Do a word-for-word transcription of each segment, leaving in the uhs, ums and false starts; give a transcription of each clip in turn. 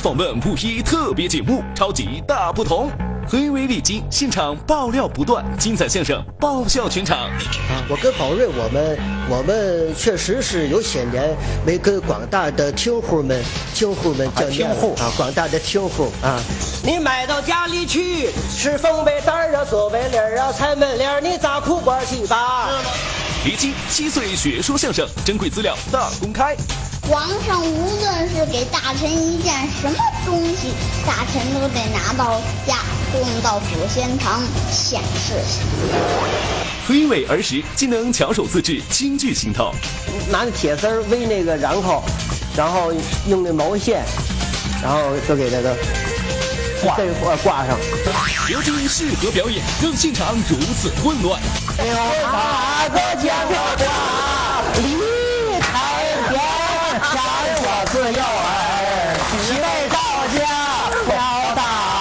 访问五一特别节目《超级大不同》。黑尾李菁现场爆料不断，精彩相声爆笑全场。 我跟宝瑞，我们我们确实是有些年没跟广大的听户们、听户们见面了啊，广大的听户啊。你买到家里去，是风背单啊、座位帘啊、踩门帘，你咋哭关系吧？ 李菁七岁学说相声，珍贵资料大公开。 皇上无论是给大臣一件什么东西，大臣都得拿到家供到祖先堂显示。 黑尾儿时既能巧手自制，京剧行头， 拿那铁丝围那个瓤口，然后用那毛线，然后都给它的挂挂挂上。 刘菁适合表演，让现场如此混乱。 有哪个见过挂离开天？想我自幼儿，几位到家了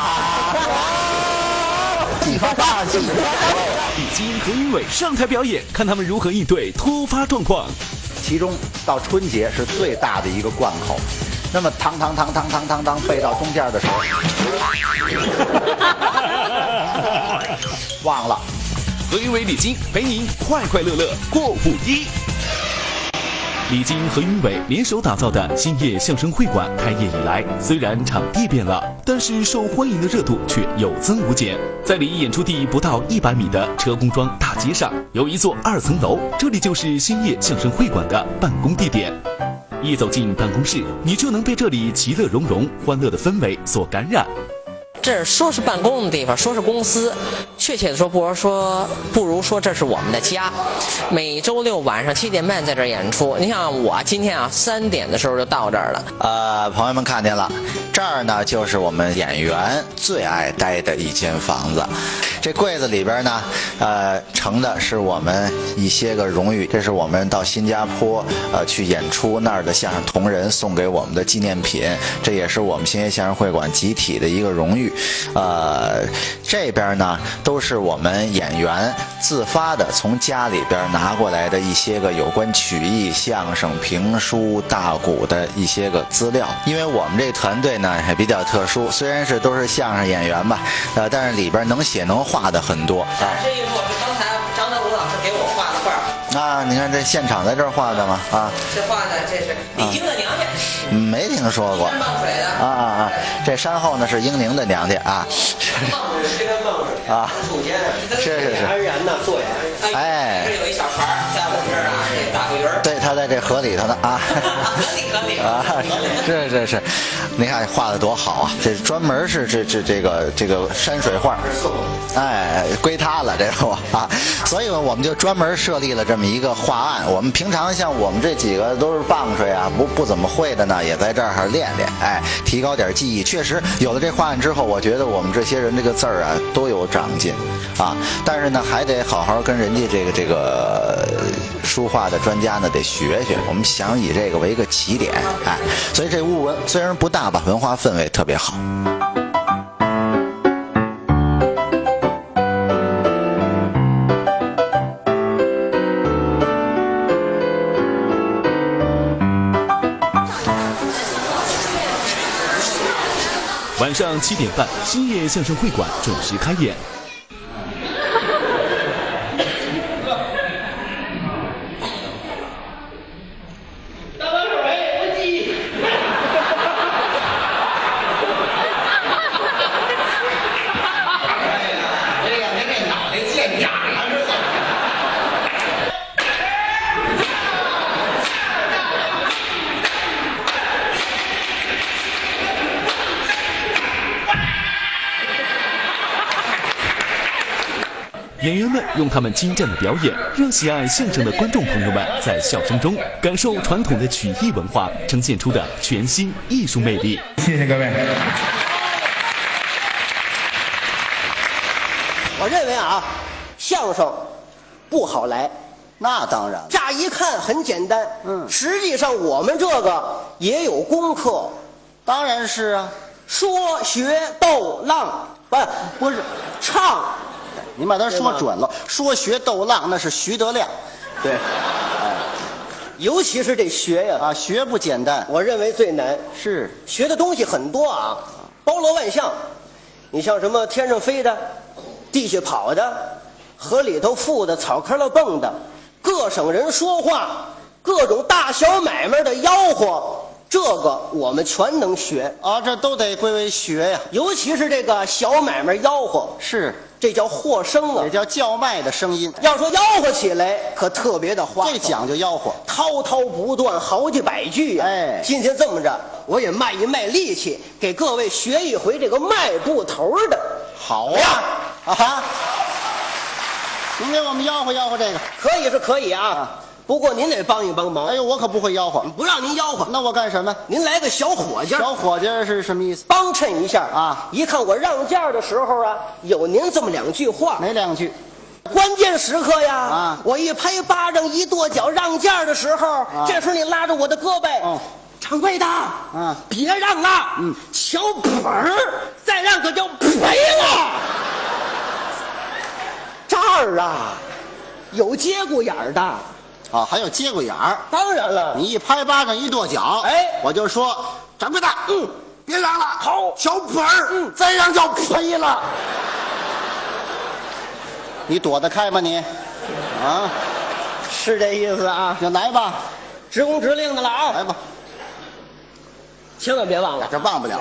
大。几发大几发大。 李菁和于伟上台表演，看他们如何应对突发状况。 其中到春节是最大的一个贯口，那么当当当当当当当背到中间的时候，忘了。 和于伟、李菁陪您快快乐乐过五一。李菁和于伟联手打造的兴业相声会馆开业以来，虽然场地变了，但是受欢迎的热度却有增无减。在离演出地不到一百米的车公庄大街上，有一座二层楼，这里就是兴业相声会馆的办公地点。一走进办公室，你就能被这里其乐融融、欢乐的氛围所感染。 这说是办公的地方，说是公司，确切的说，不如说不如说这是我们的家。每周六晚上七点半在这儿演出。你想我今天啊，三点的时候就到这儿了。 呃，朋友们看见了，这儿呢就是我们演员最爱待的一间房子。这柜子里边呢，呃，盛的是我们一些个荣誉，这是我们到新加坡呃去演出那儿的相声同仁送给我们的纪念品，这也是我们兴业相声会馆集体的一个荣誉。呃，这边呢都是我们演员自发的从家里边拿过来的一些个有关曲艺、相声、评书、大鼓的一些个资料。因为我们这团队呢也比较特殊，虽然是都是相声演员吧，呃，但是里边能写能画的很多。 这一幅是刚才张德武老师给我画的画。 啊，你看这现场在这儿画的吗？啊， 这画的这是李菁的娘家。 嗯，没听说过。 山傍水的。 啊啊啊！这山后呢是英宁的娘家啊。 傍水是这个傍水啊， 中间是是是。 安然呐，坐呀。 哎， 这有一小船在我们这儿啊，这大桂鱼。 对，他在这河里头呢啊。 河里河里啊，是是是，你看画的多好啊！这专门是这这这个这个山水画，哎，归他了这个啊，所以我们就专门设立了这么一个画案。我们平常像我们这几个都是傍水啊，不不怎么会的呢，也在这儿练练，哎，提高点技艺。确实有了这画案之后，我觉得我们这些人这个字儿啊都有长进啊，但是呢还得好好跟人家这个这个书画的专家呢得学学。我们想以这个为一个起点，哎，所以这屋文虽然不大吧，文化氛围特别好。 晚上七点半，兴业相声会馆准时开演。演员们用他们精湛的表演，让喜爱相声的观众朋友们在笑声中感受传统的曲艺文化呈现出的全新艺术魅力。 谢谢各位。 我认为啊，相声不好来。 那当然， 乍一看很简单，嗯，实际上我们这个也有功课。 当然是啊， 说学逗浪，不不是唱。 你把它说准了，说学逗浪那是徐德亮，对，哎， 尤其是这学呀， 啊，学不简单， 我认为最难。 是学的东西很多啊，包罗万象。你像什么天上飞的，地下跑的，河里头浮的，草坑了蹦的，各省人说话，各种大小买卖的吆喝，这个我们全能学啊，这都得归为学呀。 尤其是这个小买卖吆喝， 是， 这叫和声啊， 也叫叫卖的声音。 要说吆喝起来，可特别的花哨， 这讲究吆喝， 滔滔不断，好几百句呀、啊。 哎， 今天这么着，我也卖一卖力气，给各位学一回这个迈步头的。 好呀，啊哈，您给我们吆喝吆喝这个， 可以是可以啊。啊不过您得帮一帮忙。 哎呦，我可不会吆喝， 不让您吆喝， 那我干什么？ 您来个小伙计。 小伙计是什么意思？ 帮衬一下啊！ 一看我让价的时候啊，有您这么两句话。 哪两句？ 关键时刻呀， 啊！ 我一拍巴掌，一跺脚让价的时候，啊、这时候你拉着我的胳膊， 哦， 掌柜的， 啊， 别让了， 嗯， 小本儿，再让可就赔了。这儿啊，有节骨眼儿的。 啊，还有接过眼儿。 当然了， 你一拍巴掌一跺脚， 哎， 我就说掌柜的， 嗯， 别让了， 好， 小本儿， 嗯， 再让就赔了。你躲得开吗你？啊， 是这意思啊？ 就来吧， 职工指令的了啊！ 来吧， 千万别忘了， 这忘不了。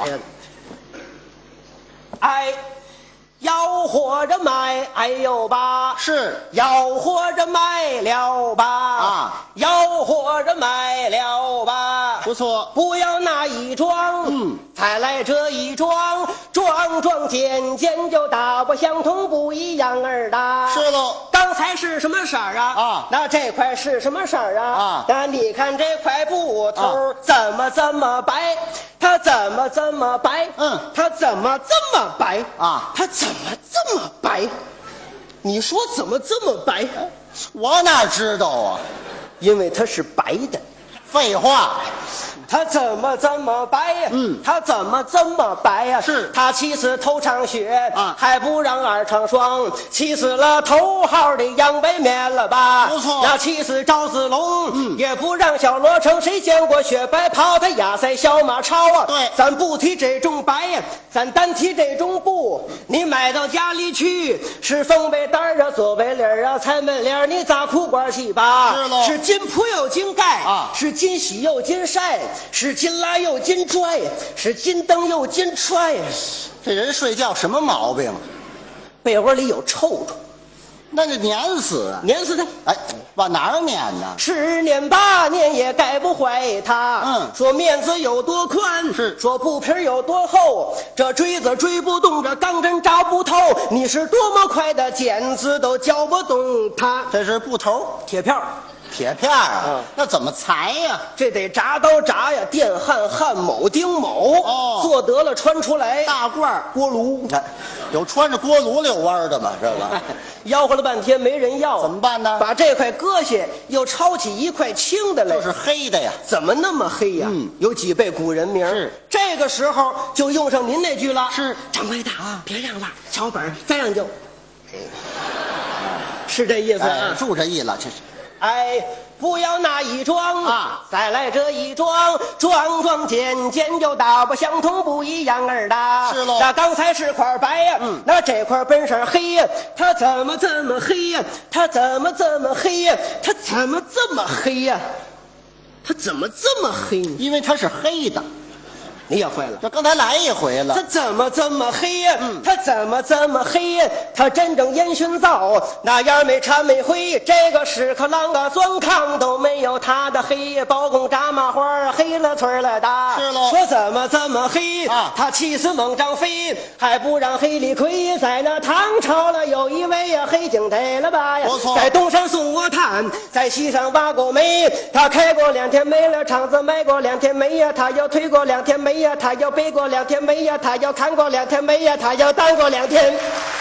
哎。吆喝着卖，哎呦吧， 是吆喝着卖了吧， 啊， 吆喝着卖了吧， 不错。 不要那一桩， 嗯， 再来这一桩，桩桩件件就大不相同，不一样儿的。 是喽。 刚才是什么色儿啊？ 啊， 那这块是什么色儿啊？ 啊， 那你看这块布头、 啊、 怎么这么白？它怎么这么白？ 嗯， 它怎么这么白？ 啊， 它怎么这么白？你说怎么这么白？ 我哪知道啊？ 因为它是白的。 废话。 他怎么这么白呀？ 嗯， 他怎么这么白呀？ 是他气死头场雪啊， 还不让二场霜，气死了头号的杨北面了吧？ 不错。 那气死赵子龙， 嗯， 也不让小罗成。谁见过雪白袍？他压在小马超啊。 对， 咱不提这种白呀，咱单提这种布。你买到家里去，是风背带啊，左背领啊，踩门帘，你咋裤管去吧？ 是喽。 是金铺又金盖啊， 是金洗又金晒。是金拉又金拽，是金蹬又金踹。 这人睡觉什么毛病？ 被窝里有臭虫， 那就碾死啊！ 碾死他！ 哎，往哪儿碾呢？ 十年八年也改不坏他。 嗯， 说面子有多宽， 是说布皮有多厚，这锥子锥不动，这钢针扎不透。你是多么快的剪子都绞不动它。 这是布头， 铁片。 铁片啊、 嗯， 那怎么裁呀？ 这得铡刀铡呀，电焊焊铆钉铆。 哦， 做得了穿出来。 大罐锅炉，你看，有穿着锅炉溜弯的吗？这个吆喝了半天没人要， 怎么办呢？ 把这块割下，又抄起一块青的来， 就是黑的呀。 怎么那么黑呀？ 嗯， 有几辈古人名。 是这个时候就用上您那句了。 是掌柜的啊，别让了，小本再让就，哎、是这意思啊？ 哎、住这意了，这是。 哎，不要那一桩啊， 再来这一桩，桩桩件件就大不相同，不一样儿的。 是喽。 那刚才是块白呀， 嗯， 那这块本身黑呀，它怎么这么黑呀？它怎么这么黑呀？它怎么这么黑呀？它怎么这么黑呢？ 因为它是黑的。 你也坏了， 这刚才来一回了。 他怎么这么黑呀？ 嗯， 他怎么这么黑呀？他真正烟熏灶那样没掺没灰，这个屎壳郎啊钻炕都没有他的黑。包公炸麻花黑了村了的， 是喽。 说怎么这么黑啊？ 他气死猛张飞，还不让黑李逵。在那唐朝了有一位呀黑警逮了吧呀， 不错。 在东山送过炭，在西山挖过煤，他开过两天煤了厂子，卖过两天煤呀，他要推过两天煤。他要背过两天煤呀，他要看过两天煤呀，他要当过两天。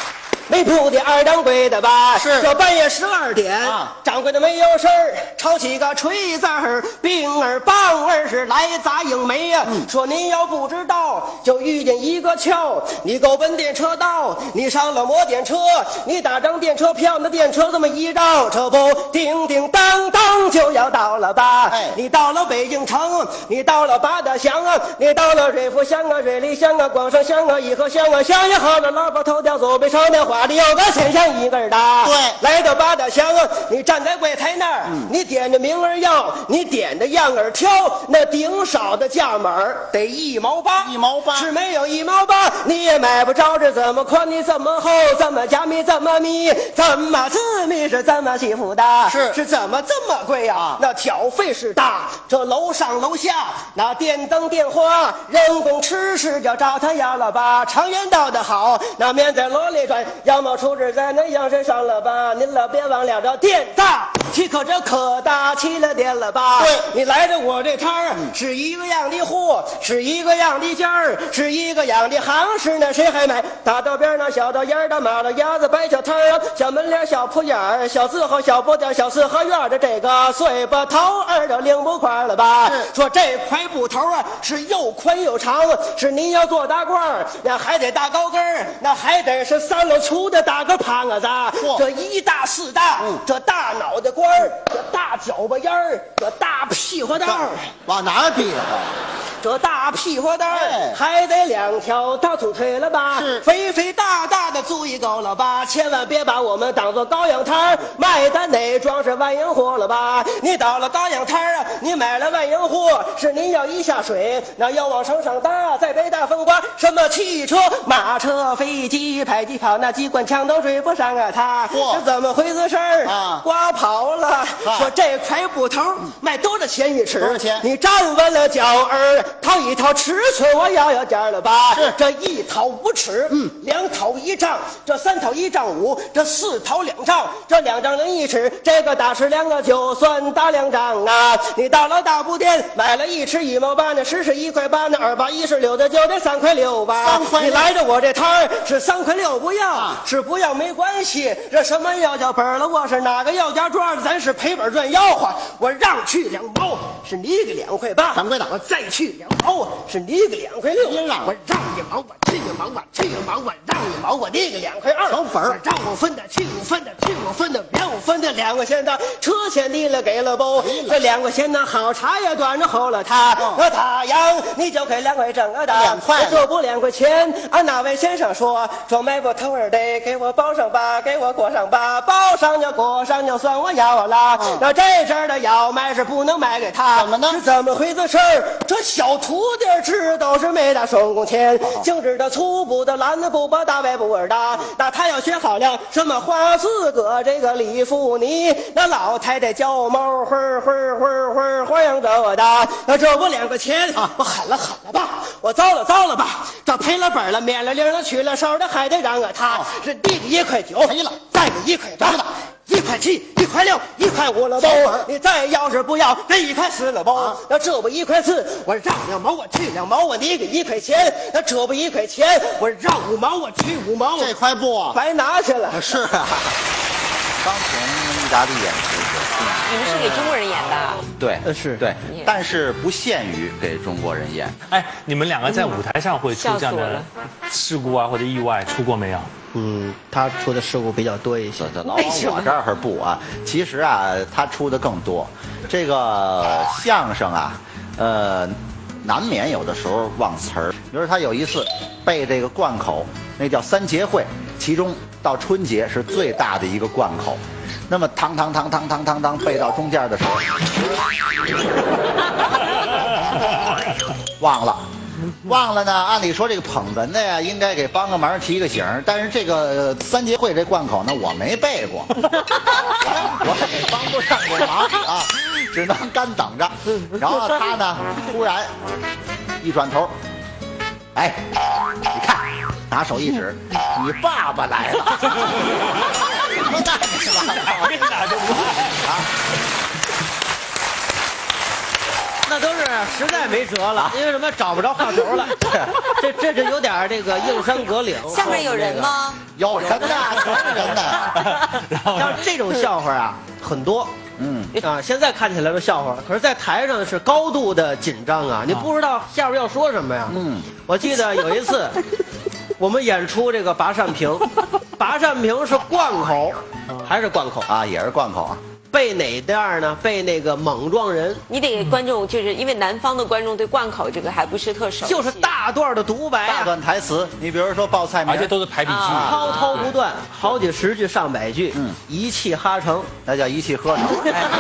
没铺的二掌柜的吧？ 是这半夜十二点， 啊掌柜的没有事儿，抄起个锤子儿，兵儿棒儿是来砸英梅呀、 嗯说您要不知道，就遇见一个桥，你够奔电车道，你上了摩电车，你打张电车票，那电车这么一绕，这不叮叮当当就要到了吧？ 哎你到了北京城，你到了八大乡啊，你到了瑞福乡啊、瑞丽乡啊、广上乡啊、颐和乡啊，乡也好了，老婆头条左背上那花里有个钱像一根大。 对来到八大乡啊，你站在柜台那儿，你点着名儿要，你点的样儿挑，那顶少的价码儿得一毛八， 一毛八是没有一毛八你也买不着。这怎么宽，你怎么厚，怎么加密，怎么密，怎么次密，是怎么欺负的？ 是是怎么这么贵啊？ 啊那缴费是大，这楼上楼下那电灯电话，人工吃食就找他要了吧。常言道的好，那面在箩里转，羊毛出自在那羊身上了吧。您老别忘了这店大岂可这可大起了店了吧？ 对你来着我这摊儿，是一个样的货，是一个样的价儿，是一个样的行市，那谁还买？大道边那小道沿儿的马路牙子白小摊儿，小门脸小铺眼儿，小字号小布店，小四合院的这个碎把头儿都领不宽了吧？说这块布头啊是又宽又长，是您要做大褂儿，那还得大高跟儿，那还得是三箩粗的大个胖子，这一大四大，这大脑袋瓜儿，这大脚巴烟儿，这大屁股蛋儿。 往哪儿比划？ 这大屁股蛋儿哎还得两条大粗腿了吧？ 是肥肥大大的足以够了吧？千万别把我们当做羔羊摊儿卖的那装是万元货了吧？你到了羔羊摊儿啊，你买了万元货，是您要一下水，那要往上上搭，再背大风刮，什么汽车、马车、飞机、迫击炮，那机关枪都追不上啊！他嚯是怎么回事事儿啊刮跑了。说这块布头卖多少钱一尺？ 多少钱你站稳了脚儿，掏一掏尺寸，我要要价了吧？ 是这一掏五尺，嗯，两掏一丈，这三掏一丈五，这四掏两丈，这两丈零一尺，这个大尺两个就算大两丈啊！你到了大布店买了一尺一毛八，那十是一块八，那二八一十六的就得三块六吧？ 三块六你来着我这摊儿是三块六不要， 啊是不要没关系。这什么要叫本儿了？我是哪个要价状？咱是赔本赚吆喝。我让去两毛，是你个两块八。 掌柜的我再去两毛，是你个两块六。 您让我让一毛，我去一毛，我去一毛，我让一毛，我你个两块二。 小本儿我让五分的，去五分的，去五分的，两五分的，两块钱的，车钱你了给了不？这两块钱的好茶也端着后了他，那太阳你就给两块整个的， 两块这不两块钱。俺那位先生说，说买布头儿得给我包上吧，给我裹上吧，包上就裹上就算我要了。那这阵儿的要卖是不能卖给他， 怎么呢是怎么回事事儿？这小徒弟知道是没打手工钱，净知道粗布的、蓝的布把大外布儿的。那他要学好了什么花四个这个李妇尼，那老太太叫猫灰灰灰灰花样走的。那这不两个钱啊，我狠了狠了吧，我糟了糟了吧，这赔了本了，免了零了，去了手的，还得让个他是第个一块九赔了， 再个一块八了。一块七，一块六，一块五了包，你再要是不要，这一块四了包。那这不一块四，我让两毛，我去两毛，我你给一块钱。那这不一块钱，我让五毛，我去五毛。 这块布啊， 白拿去了。 是啊， 刚从意大利演出去， 你们是给中国人演的？ 对， 呃是对，但是不限于给中国人演。 哎，你们两个在舞台上会出这样的笑死我了事故啊或者意外出过没有？ 嗯，他出的事故比较多一些。 这老往我这儿不啊，其实啊，他出的更多。这个相声啊，呃，难免有的时候忘词儿。比如他有一次背这个贯口，那叫三节会，其中到春节是最大的一个贯口。那么当当当当当当当背到中间的时候，忘了。忘了呢，按理说这个捧哏的呀，应该给帮个忙提个醒儿，但是这个呃三节会这贯口呢，我没背过，我也帮不上这忙啊，只能干等着。然后他呢，突然一转头，哎，你看，拿手一指，你爸爸来了，不带是吧？啊。 那都是实在没辙了，因为什么找不着话头了。这这这有点这个硬山隔岭。 下面有人吗？ 有人呐，有人呐。 像这种笑话啊，很多。嗯啊，现在看起来是笑话，可是，在台上是高度的紧张啊！你不知道下边要说什么呀？嗯，我记得有一次，我们演出这个拔扇屏，拔扇屏是贯口，还是贯口啊？也是贯口啊。 背哪段呢？背那个猛撞人。 你得观众，就是因为南方的观众对贯口这个还不是特熟悉， 就是大段的独白、啊， 大段台词。你比如说报菜名， 而且都是排比句， 啊、滔滔不断，好几十句、上百句，嗯，一气哈成， 那叫一气呵成。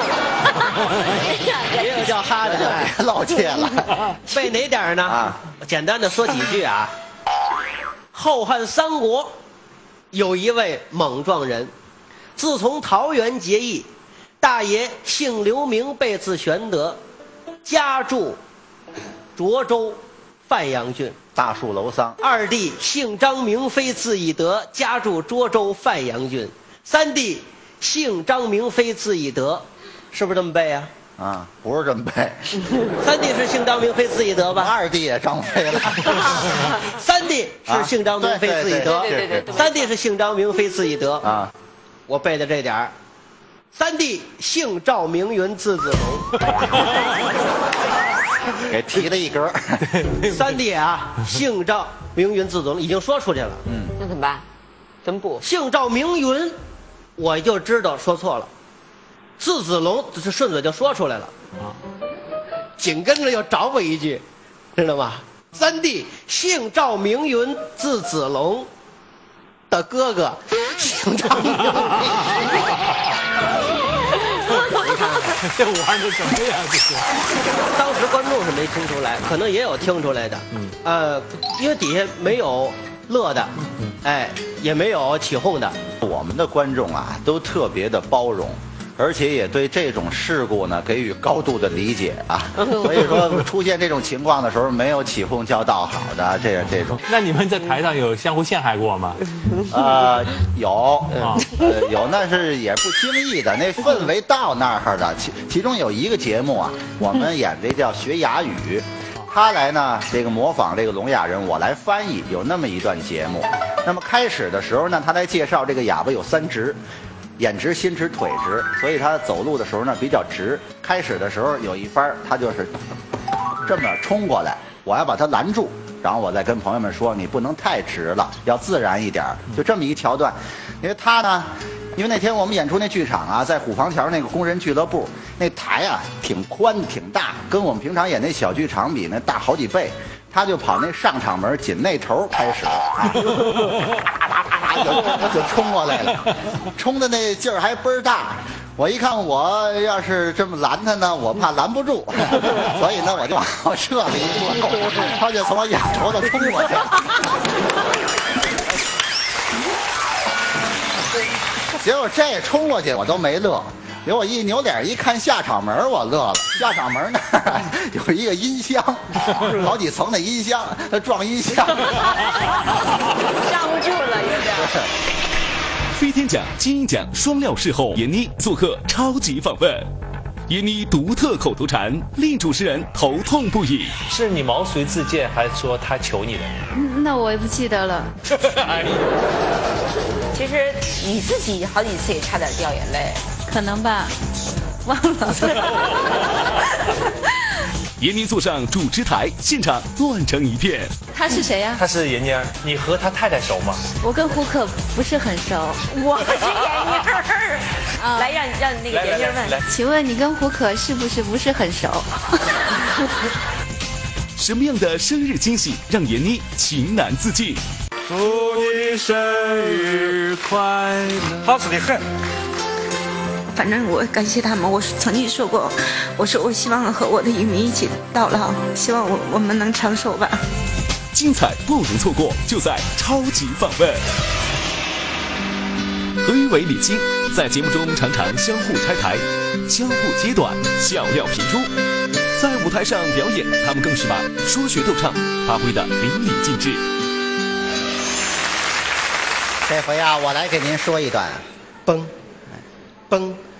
也有叫哈的， 别露怯了。 背哪点呢？啊，简单的说几句啊。后汉三国有一位猛撞人，自从桃园结义。大爷姓刘名，备字玄德，家住涿州范阳郡。 大树楼桑。 二弟姓张，名飞，字翼德，家住涿州范阳郡。三弟姓张，名飞，字翼德，是不是这么背啊？ 啊，不是这么背。 三弟是姓张，名飞，字翼德吧？ 二弟也张飞了。 三弟是姓张，名飞，字翼德。 对对对对。 三弟是姓张，名飞，字翼德。 啊， 我背的这点儿。三弟姓赵，名云，字子龙， 给提了一格。 三弟啊，姓赵，名云，字子龙，已经说出去了。 嗯，那怎么办？怎么补？ 姓赵名云，我就知道说错了。字子龙，这顺嘴就说出来了。啊，紧跟着又找我一句，知道吗？三弟姓赵，名云，字子龙的哥哥姓张，名飞。 这玩的什么呀？这是。 当时观众是没听出来，可能也有听出来的。嗯。呃，因为底下没有乐的，哎，也没有起哄的。 我们的观众啊，都特别的包容。而且也对这种事故呢给予高度的理解啊，所以说出现这种情况的时候，没有起哄叫道好的这这种。 那你们在台上有相互陷害过吗？ 呃，有，呃有，那是也不经意的，那氛围到那儿的。其其中有一个节目啊，我们演这叫学哑语，他来呢这个模仿这个聋哑人，我来翻译，有那么一段节目。那么开始的时候呢，他来介绍这个哑巴有三直。眼直、心直、腿直，所以他走路的时候呢比较直。开始的时候有一番，他就是这么冲过来，我要把他拦住，然后我再跟朋友们说，你不能太直了，要自然一点，就这么一桥段。因为他呢，因为那天我们演出那剧场啊，在虎坊桥那个工人俱乐部，那台啊挺宽挺大，跟我们平常演那小剧场比那大好几倍。他就跑那上场门紧那头开始，啊、就就冲过来了，冲的那劲儿还倍儿大。我一看，我要是这么拦他呢，我怕拦不住，所以呢，我就往后撤了一步，他就从我眼头子冲过去。结果这冲过去我都没乐。结果一扭脸一看下场门，我乐了。下场门那儿有一个音箱，好几层的音箱，他撞音箱， 站不住了，有点。 飞天奖、金鹰奖双料视后，闫妮做客超级访问。闫妮独特口头禅令主持人头痛不已。 是你毛遂自荐，还是说他求你的？ 嗯、那我也不记得了。 其实你自己好几次也差点掉眼泪。 可能吧，忘了。 闫妮坐上主持台，现场乱成一片。 他是谁呀、啊？ 他是闫妮儿。你和他太太熟吗？ 我跟胡可不是很熟。 我是闫妮儿。啊，来让让那个闫妮儿问。 请问你跟胡可是不是不是很熟？ 什么样的生日惊喜让闫妮情难自禁？ 祝你生日快乐！ 好死的很。 反正我感谢他们，我曾经说过，我说我希望和我的渔民一起到老，希望我我们能长寿吧。 精彩不容错过，就在超级访问。何云伟、李菁在节目中常常相互拆台，相互揭短，笑料频出。在舞台上表演，他们更是把说学逗唱发挥得淋漓尽致。 这回啊，我来给您说一段， 崩。崩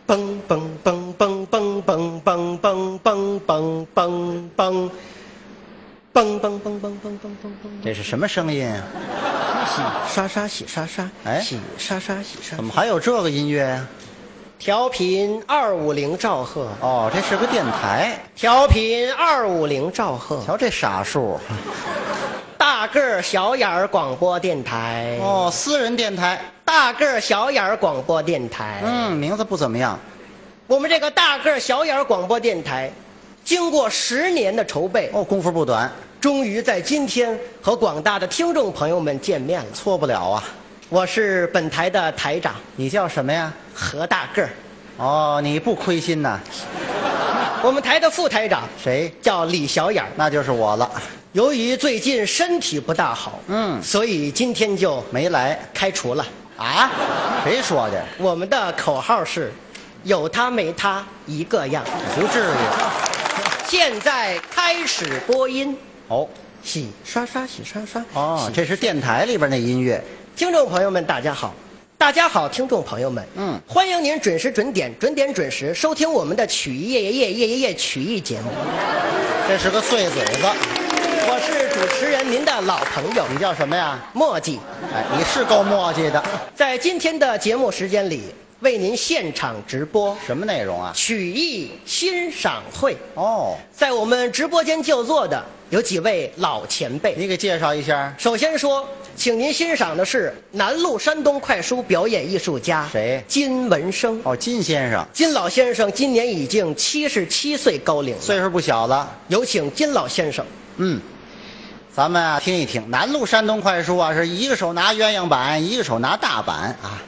蹦蹦蹦蹦蹦蹦蹦蹦蹦蹦蹦蹦。蹦蹦蹦蹦蹦蹦蹦蹦， 这是什么声音啊？ 洗刷刷洗刷刷， 哎， 洗刷刷洗刷。 怎么还有这个音乐呀？ 调频二五零兆赫。 哦，这是个电台。 调频二五零兆赫。 瞧这傻数。 大个儿小眼儿广播电台。 哦，私人电台。 大个儿小眼儿广播电台。 嗯，名字不怎么样。 我们这个大个儿小眼儿广播电台，经过十年的筹备， 哦，功夫不短。 终于在今天和广大的听众朋友们见面了， 错不了啊！ 我是本台的台长， 你叫什么呀？ 何大个儿。 哦，你不亏心呐。 我们台的副台长谁？ 叫李小眼儿， 那就是我了。 由于最近身体不大好， 嗯， 所以今天就没来， 开除了。 啊？谁说的？ 我们的口号是：有他没他一个样。 不至于。 现在开始播音。 哦， 洗刷刷洗刷刷。 哦，这是电台里边的音乐。 听众朋友们，大家好！大家好，听众朋友们， 嗯， 欢迎您准时准点、准点准时收听我们的曲艺夜夜夜夜夜夜曲艺节目。 这是个碎嘴子。 我是主持人，您的老朋友。 你叫什么呀？ 墨迹。 哎，你是够墨迹的。 在今天的节目时间里，为您现场直播什么内容啊？ 曲艺欣赏会。 哦， 在我们直播间就座的有几位老前辈， 你给介绍一下。 首先说，请您欣赏的是南路山东快书表演艺术家谁？ 金文生。 哦，金先生。 金老先生今年已经七十七岁高龄了， 岁数不小了。 有请金老先生。 嗯，咱们啊听一听，南路山东快书啊，是一个手拿鸳鸯板，一个手拿大板啊。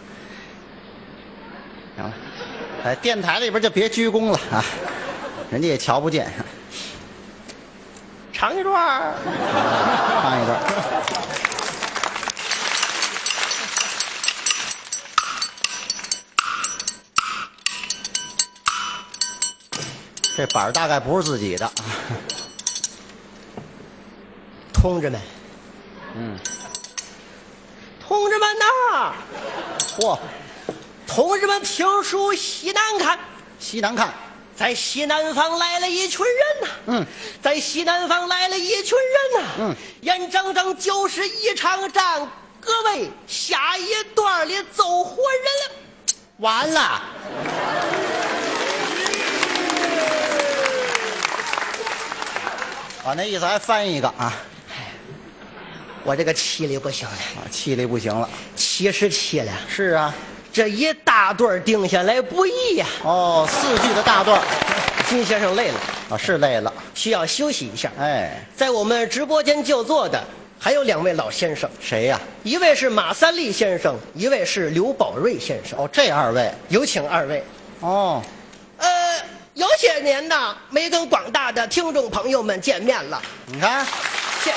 行了，在电台里边就别鞠躬了啊，人家也瞧不见。 唱一段， 唱一段。这板大概不是自己的。 同志们， 嗯， 同志们呐， 嚯， 同志们听书西南看， 西南看。 在西南方来了一群人呐、啊， 嗯， 在西南方来了一群人呐、啊， 嗯， 眼睁睁就是一场战，各位下一段里走活人了， 完了。啊，那意思还翻一个啊。 我这个气力不行了， 啊，气力不行了， 七十七了。 是啊。 这一大段定下来不易呀、 啊！哦，四句的大段， 金先生累了啊，是累了， 需要休息一下。 哎， 在我们直播间就座的还有两位老先生， 谁呀、啊？ 一位是马三立先生，一位是刘宝瑞先生。 哦，这二位， 有请二位。 哦， 呃，有些年呢没跟广大的听众朋友们见面了， 你看， 谢谢。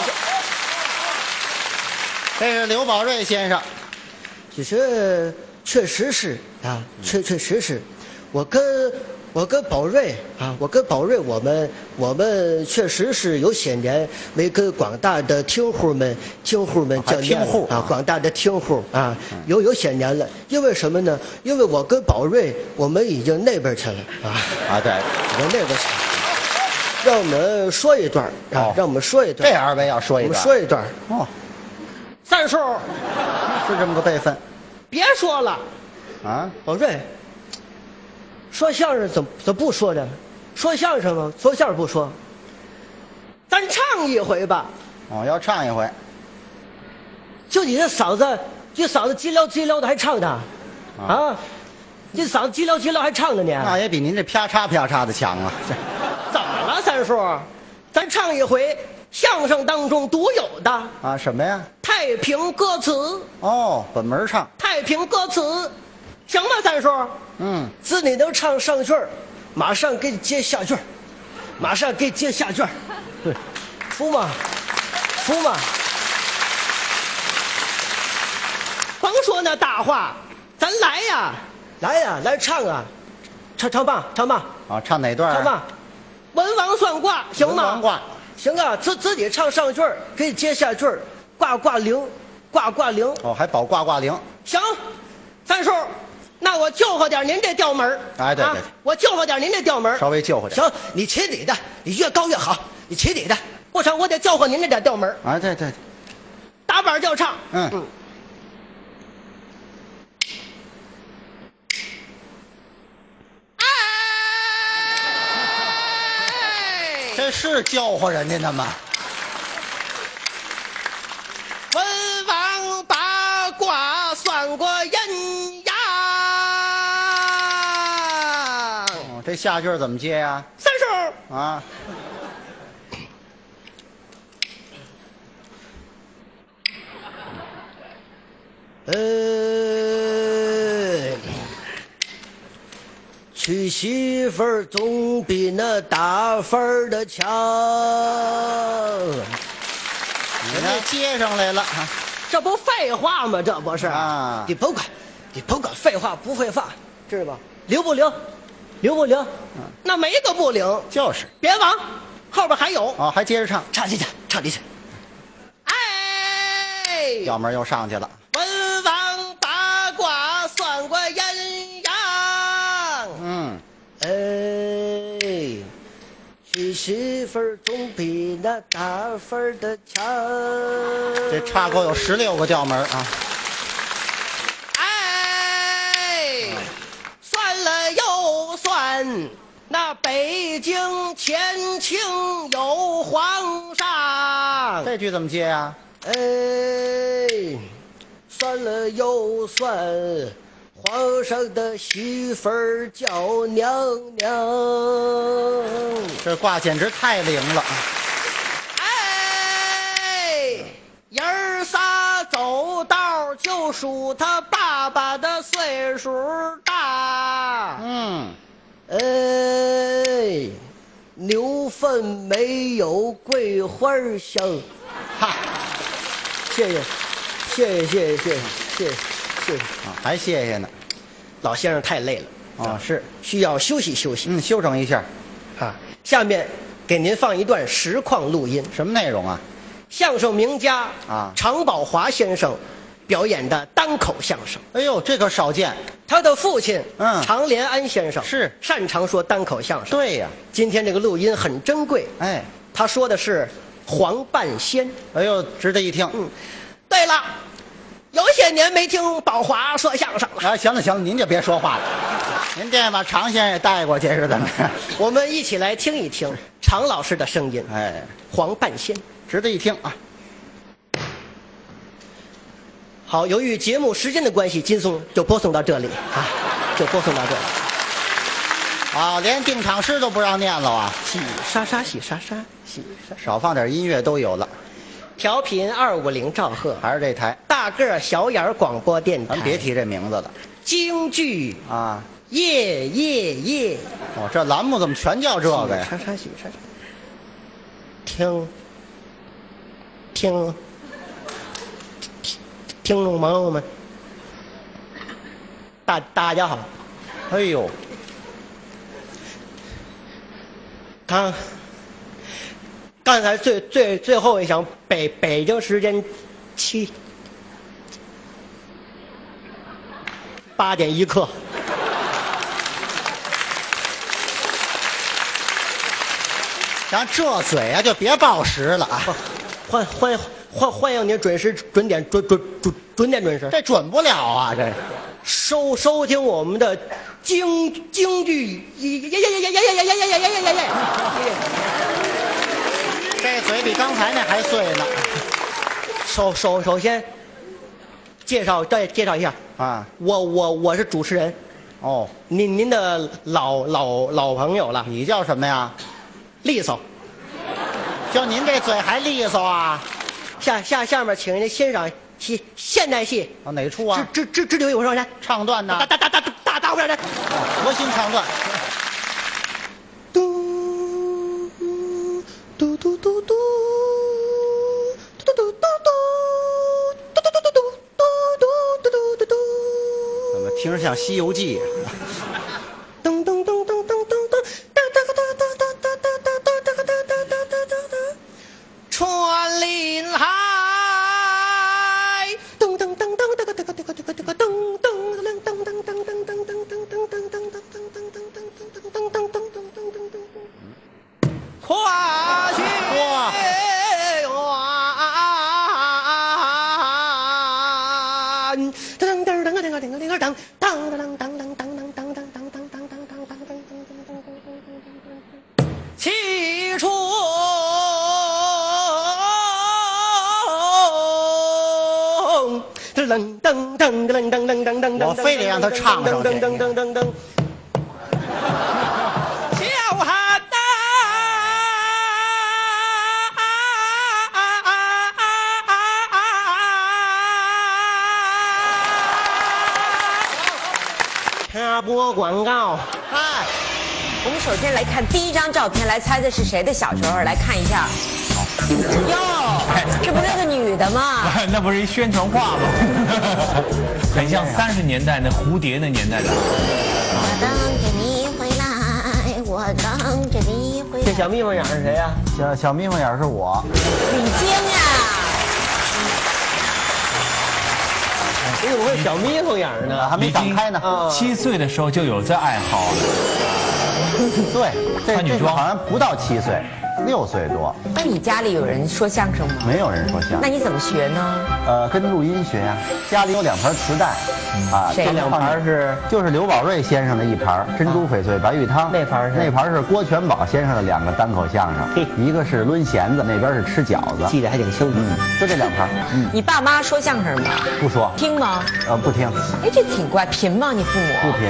这是刘宝瑞先生， 其实。确实是啊，确确实是，我跟我跟宝瑞啊，我跟宝瑞，我们我们确实是有些年没跟广大的听户们听户们见面了啊，广大的听户啊，有有些年了。因为什么呢？因为我跟宝瑞，我们已经那边去了啊啊，对， 已经那边去了。让我们说一段啊，让我们说一段。 这二位要说一段， 我们说一段哦。 三叔是这么个辈分。 别说了， 啊， 宝瑞，说相声怎怎不说呢？说相声吗？说相声不说，咱唱一回吧。 哦，要唱一回。 就你这嗓子，这嗓子叽撩叽撩的还唱的，啊，啊你嗓子叽撩叽撩还唱的呢？ 那也比您这啪嚓啪嚓的强啊！ 怎么了，三叔？咱唱一回相声当中独有的啊，什么呀？ 太平歌词。 哦，本门唱太平歌词，行吗，三叔？ 嗯， 自你能唱上句儿，马上给你接下句儿，马上给你接下句儿，对，服吗？服吗？甭说那大话，咱来呀，来呀，来唱啊，唱唱吧，唱吧。 啊，唱哪段？ 唱吧，文王算卦，行吗？ 文王卦， 行啊，自自己唱上句儿，给你接下句儿。挂挂铃，挂挂铃。 哦，还保挂挂铃。 行，三叔， 那我救活点您这调门儿。 哎，对对， 啊、我救活点您这调门儿， 稍微救活点。 行，你起底的，你越高越好，你起底的，不成，我得救活您这点调门儿。 啊，对对， 打板就唱。 嗯嗯。 哎， 这是叫唤人家的吗？ 文王八卦算过阴阳。 哦，这下句怎么接呀？ 三叔啊。 呃，娶媳妇儿总比那打分儿的强。 人家接上来了， 这不废话吗？这不是啊？ 你甭管，你甭管废话不废话，知道吧？灵不灵？灵不灵？嗯、那没个不灵， 就是别忘，后边还有哦，还接着唱， 唱进去，唱进去。哎， 调门又上去了。 文王八卦算过阴阳。 嗯， 哎，娶媳妇儿总比那打分的强。 这差够有十六个调门啊！ 哎，算了又算，那北京前清有皇上。 这句怎么接呀？ 哎，算了又算，皇上的媳妇儿叫娘娘。 这卦简直太灵了。 哎，爷儿仨走道就数他爸爸的岁数大。 嗯， 哎，牛粪没有桂花香。 哈， 谢谢，谢谢，谢谢，谢谢，谢谢，谢谢啊，还谢谢呢。 老先生太累了啊，是需要休息休息。 嗯，休整一下。 啊，下面给您放一段实况录音。 什么内容啊？ 相声名家啊常宝华先生表演的单口相声。 哎呦，这可少见。 他的父亲嗯常连安先生是擅长说单口相声。 对呀， 今天这个录音很珍贵。 哎， 他说的是黄半仙。 哎呦，值得一听。 嗯，对了，有些年没听宝华说相声了。 啊，行了行了，您就别说话了。您这把常先生也带过去是怎么着？ 我们一起来听一听常老师的声音。 哎， 黄半仙， 值得一听啊。 好，由于节目时间的关系，金颂就播送到这里啊，就播送到这里。 啊，连定场诗都不让念了啊！ 洗沙沙，洗沙沙，洗沙沙。 少放点音乐都有了。 调频二五零兆赫， 还是这台大个儿小眼儿广播电台。 咱别提这名字了。 京剧啊， 夜夜夜。 哦，这栏目怎么全叫这个呀？ 沙沙洗沙沙。听听听众朋友们，大大家好。 哎呦， 刚刚才最最最后一响，北北京时间七八点一刻。 咱这嘴啊，就别报时了啊！ 欢欢欢欢迎您准时准点准准准准点准时。 这准不了啊！这收收听我们的京京剧耶耶耶耶耶耶耶耶耶耶耶耶耶！ 这嘴比刚才那还碎呢。 首首首先介绍再介绍一下啊， 我我我是主持人。 哦， 您您的老老老朋友了。 你叫什么呀？ 利索。 就您这嘴还利索啊？ 下下下面请您欣赏现现代戏啊，哪出啊？ 支支支流永寿山唱段呢？ 大大大大大大大武山山， 核心唱段。 嘟嘟嘟嘟嘟嘟嘟嘟嘟嘟嘟嘟嘟嘟嘟嘟嘟嘟嘟， 怎么听着像《西游记》？ 噔噔噔噔噔噔噔。穿林海，噔噔噔噔噔噔噔噔噔噔噔噔噔噔噔噔噔。 噔噔噔噔噔噔噔噔噔噔噔噔噔噔。起床，噔噔噔噔噔噔噔噔， 我非得让他唱上去。 噔噔噔噔噔，小汉呐，插播广告， 嗨。我们首先来看第一张照片，来猜的是谁的小时候？来看一下。哟，这不是个女的吗？ 那不是一宣传画吗？很像三十年代那蝴蝶那年代的。 我等着你回来，我等着你回来。 这小蜜蜂眼是谁呀？ 小小蜜蜂眼是我。 李菁呀。 你怎么会小蜜蜂眼呢？ 还没长开呢。 七岁的时候就有这爱好。 对，这穿女装好像不到七岁，六岁多。 那你家里有人说相声吗？ 没有人说相声。 那你怎么学呢？ 呃，跟录音学呀。家里有两盘磁带，啊， 这两盘是就是刘宝瑞先生的一盘《珍珠翡翠白玉汤》， 那盘是那盘是郭全宝先生的两个单口相声，一个是抡弦子，那边是吃饺子， 记得还挺清楚。 嗯，就这两盘。嗯， 你爸妈说相声吗？ 不说。 听吗？ 呃，不听。 哎，这挺怪，贫吗？你父母？ 不贫。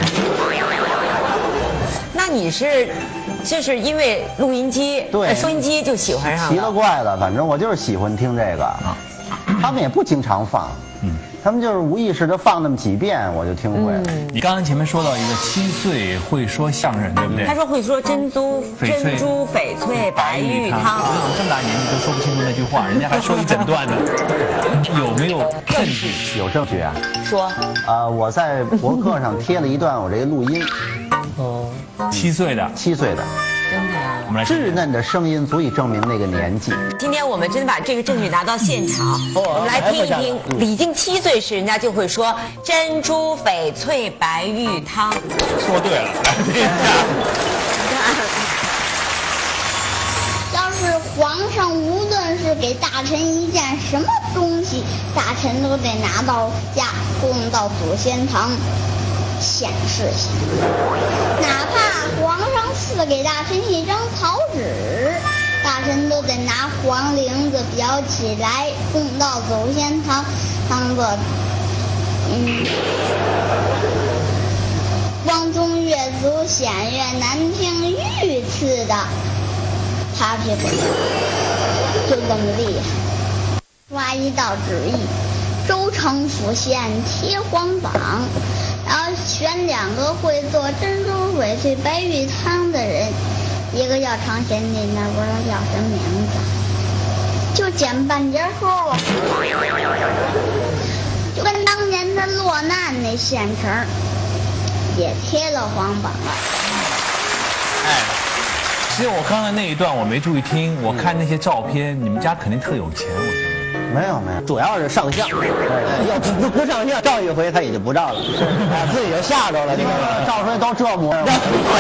那你是，就是因为录音机、 对收音机就喜欢上了？ 奇了怪了，反正我就是喜欢听这个。他们也不经常放，嗯，他们就是无意识的放那么几遍，我就听会了。 嗯、 你刚刚前面说到一个七岁会说相声，对不对？ 他说会说珍珠珍珠翡翠白玉汤。 我怎么这么大年纪都说不清楚那句话？人家还说一整段呢。有没有证据？ 有证据啊。 说。 呃，我在博客上贴了一段我这个录音。 哦。七岁的。 七岁的。 真的呀。 我们来。 稚嫩的声音足以证明那个年纪。 今天我们真把这个证据拿到现场，我们来听一听。李菁七岁时，人家就会说珍珠翡翠白玉汤。 说对了，来听一下。 要是皇上无论是给大臣一件什么东西，大臣都得拿到家供到祖先堂显示一下。哪怕皇上赐给大臣一张草纸，大臣都得拿黄绫子裱起来供到祖先堂，当做嗯光宗越祖显越难听御赐的。他这个就这么厉害，抓一道旨意，州城府县贴皇榜，然后选两个会做珍珠翡翠白玉汤的人，一个叫常贤弟，那不知道叫什么名字，就捡半截说了，就跟当年他落难那县城也贴了皇榜了。 哎。其实我刚才那一段我没注意听，我看那些照片，你们家肯定特有钱，我觉得。 没有没有， 主要是上相，要不不上相，照一回他也就不照了，自己就吓着了。这个照出来都这模样。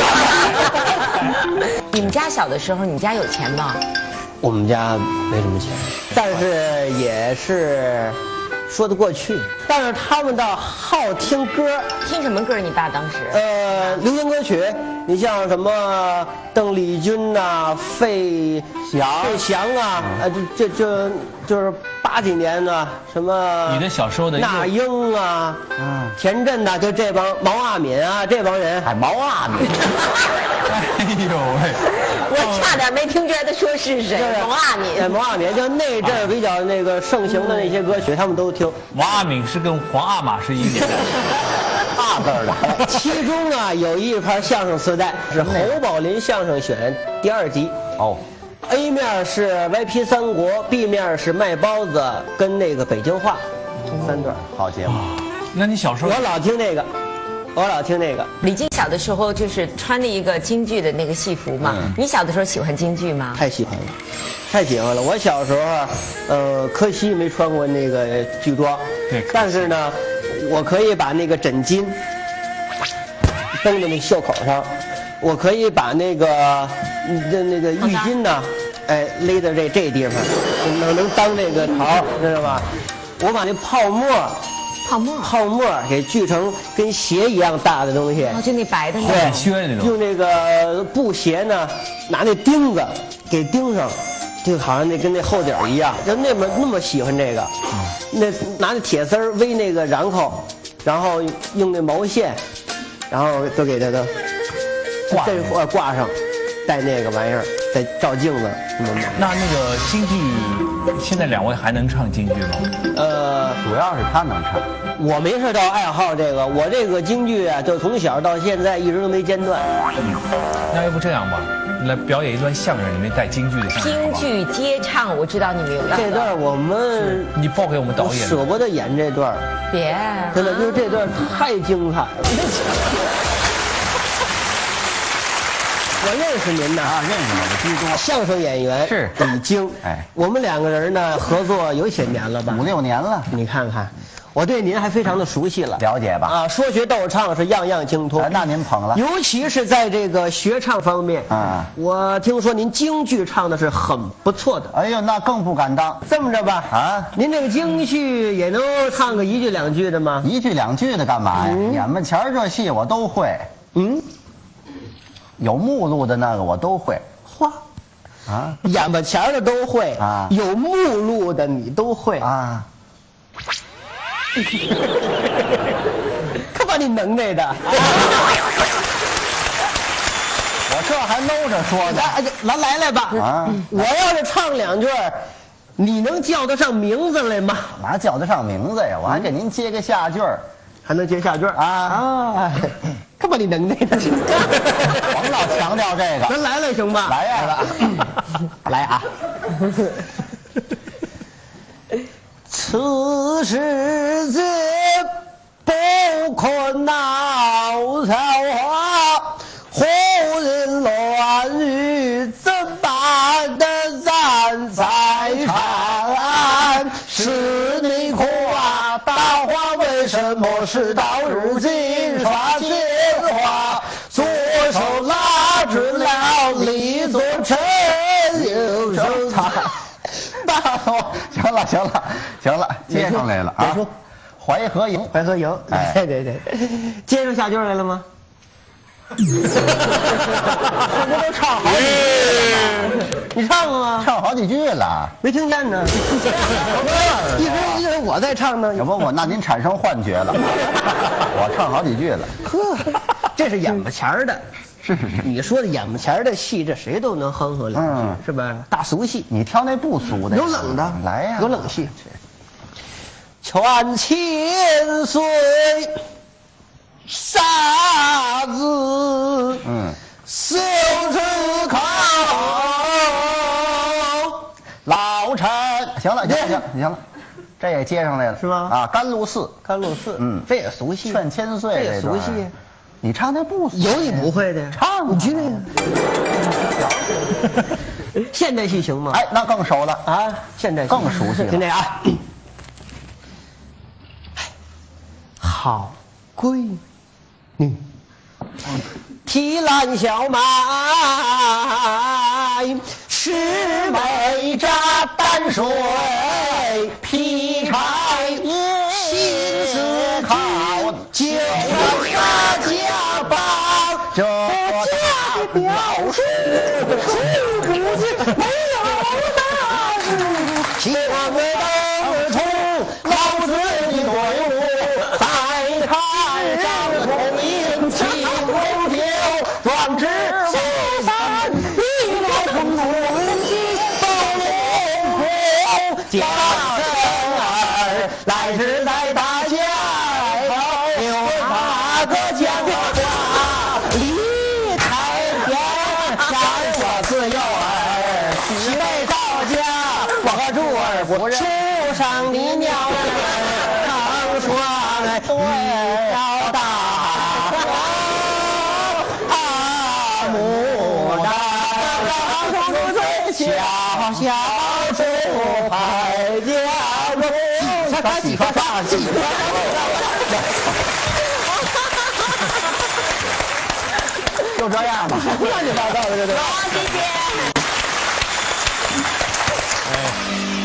你们家小的时候，你们家有钱吗？ 我们家没什么钱，但是也是说得过去。但是他们倒好听歌， 听什么歌？你爸当时？ 呃，流行歌曲，你像什么邓丽君呐、啊、费翔、费翔啊，呃，这这这就是八几年的什么？ 你的小时候的那英啊，嗯，田震呐，就这帮毛阿敏啊，这帮人， 还毛阿敏。 哎呦喂！ 我差点没听出来他说是谁。毛阿敏。 毛阿敏就那阵儿比较那个盛行的那些歌曲，他们都听。 毛阿敏是跟皇阿玛是一年的。 大字儿的，其中啊有一盘相声磁带是侯宝林相声选第二集哦 ，A 面是歪批三国 ，B 面是卖包子跟那个北京话，三段好节目。 那你小时候我老听那个，我老听那个。 李菁小的时候就是穿着一个京剧的那个戏服嘛，嗯、你小的时候喜欢京剧吗？ 太喜欢了，太喜欢了。我小时候，呃，可惜没穿过那个剧装， 对， 但是呢。我可以把那个枕巾蹬在那袖口上，我可以把那个那那个浴巾呢，哎勒到这这地方，能能当那个桃，知道吧？我把那泡沫泡沫， 泡沫给锯成跟鞋一样大的东西， 哦，就那白的那对， 种， 靴那种， 用那个布鞋呢，拿那钉子给钉上，就好像那跟那厚底儿一样，就那么那么喜欢这个，那拿那铁丝儿围那个瓤口，然后用那毛线，然后都给它的挂挂挂上，戴那个玩意儿，再照镜子，那么那那个京剧，现在两位还能唱京剧吗？ 呃， 主要是他能唱。 我没事倒爱好这个，我这个京剧啊，就从小到现在一直都没间断。 那要不这样吧，来表演一段相声，里面带京剧的相声。 京剧接唱，我知道你们有这段我们你报给我们导演， 舍不得演这段， 别， 真的，因为这段太精彩了。我认识您的啊，认识我的居多， 相声演员是李菁。 哎， 我们两个人呢合作有些年了吧？ 五六年了。 你看看，我对您还非常的熟悉了， 了解吧？ 啊，说学逗唱是样样精通。 啊，那您捧了。 尤其是在这个学唱方面， 啊， 我听说您京剧唱的是很不错的。 哎呦，那更不敢当。 这么着吧， 啊， 您这个京剧也能唱个一句两句的吗？ 一句两句的干嘛呀？眼门前儿这戏我都会。 嗯， 有目录的那个我都会。 嚯， 啊， 眼巴前儿的都会啊， 有目录的你都会啊。 可把你能耐的。 我这还搂着说呢。 来，来来来吧。 啊， 我要是唱两句，你能叫得上名字来吗？ 哪叫得上名字呀？我还给您接个下句儿， 还能接下句啊啊！可把你能耐的。 甭老强调这个。 咱来了行吧？ 来呀， 来啊！此世子不可闹造化，胡人乱语怎办得咱再看？是你苦啊，大话为什么事到如今耍奸话？左手拉住了李宗盛，右手擦。 行了行了行了，接上来了啊！淮河营， 淮河营， 哎， 对对对，接上下句来了吗？这不都唱好几句了吗？你唱了吗？ 唱好几句了， 没听见呢。一直一直我在唱呢。 要不我那您产生幻觉了，我唱好几句了。 呵，这是眼巴前儿的。 是是是， 你说的眼巴前儿的戏，这谁都能哼哼两句， 嗯， 是吧？大俗戏， 你挑那不俗的， 有冷的， 来呀， 有冷戏。劝千岁傻子， 嗯， 受之口。 老臣，行了行了行了行了，这也接上来了， 是吗？ 啊，甘露寺， 甘露寺， 嗯， 这也俗戏， 劝千岁， 这也俗戏。 你唱那不俗， 有你不会的， 唱你去那个。现代戏行吗？ 哎，那更熟了啊，现代戏更熟悉了。 听这啊，好闺女，提篮小麦，十枚炸淡水，劈柴心思考，就让他家把这家表示数不尽，没有大事，希望为当初老子的队伍，再看张统英秦公九，壮志西山，一来冲突西报龙虎，家生儿来世在大家。有他个江花李太天，山河自有儿，西北道家我主儿不树上的鸟儿，常说那对要大啊牡丹，小小竹排家中，他几个上几个。就这样吧，乱七八糟的，这都。 好，谢谢。 哎。